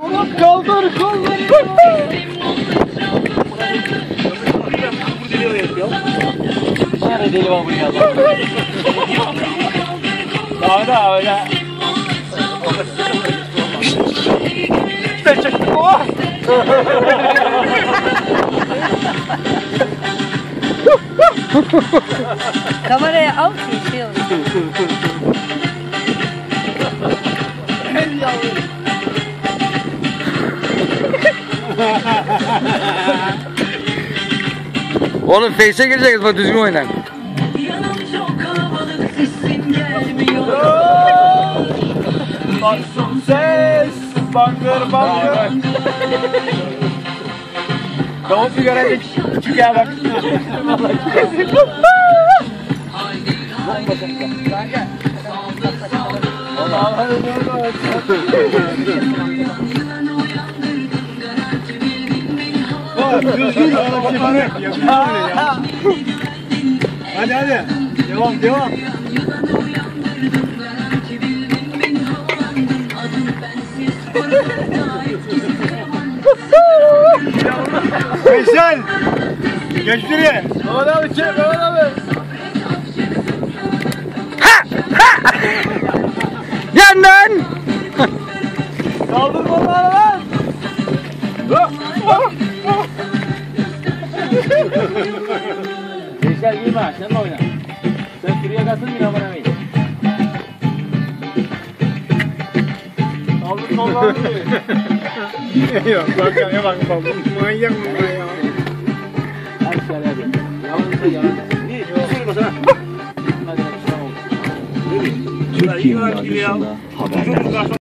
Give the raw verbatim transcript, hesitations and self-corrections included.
Kaldır kaldır. Nerede deli var bu ya? Daha da öyle. İşte çek. Oh! Kameraya al ki şey olsun. Oğlum face'e gireceğiz bak düzgün oynayın. Baksın ses, bangır bangır. Davut bir görecek. Küçük ya bak. Hadi hadi. Devam devam. Veysel! Geç şuraya! Mehmet abi çek, Mehmet abi! Ha! Ha! Yandan! Kaldırma bana lan! Veysel giyme, sen de oyna. Sen şuraya kalsın bir amına koyayım. Kaldır kollarını. Yok, bak ya bak bak. Manyak mı ya? Hadi şöyle hadi. Yavaşça yavaşça. Ne? Sür basana. Hadi tamam. Türkiye yarışında haberler.